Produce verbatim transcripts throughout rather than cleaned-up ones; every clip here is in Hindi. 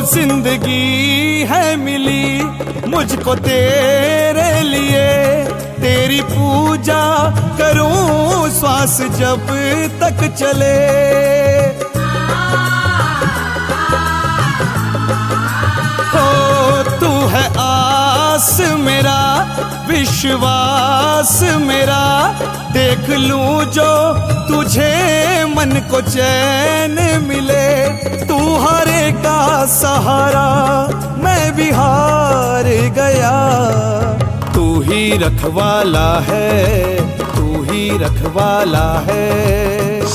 जिंदगी है मिली मुझको तेरे लिए, तेरी पूजा करूं श्वास जब तक चले। हो तू है आस मेरा विश्वास मेरा, देख लूं जो तुझे मन को चैन मिले। तू हारे का सहारा मैं भी हार गया, तू ही रखवाला है, तू ही रखवाला है।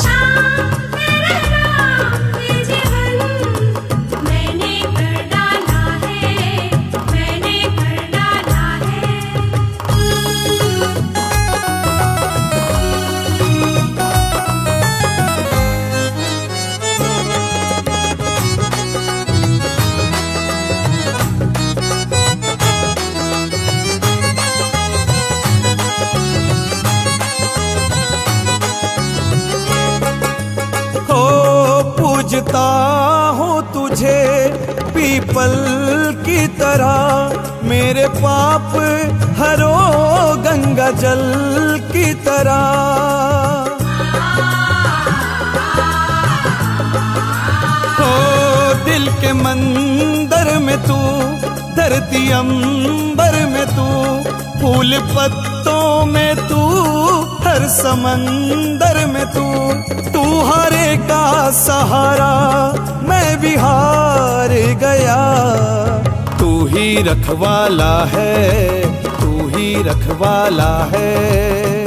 पूजता हूँ तुझे पीपल की तरह, मेरे पाप हरो गंगा जल की तरह। हो दिल के मंदिर में तू, धरती अंबर में तू, फूल पत्तों में तू, हर समंदर में तू। तू हारे का सहारा मैं भी हार गया, तू ही रखवाला है, तू ही रखवाला है।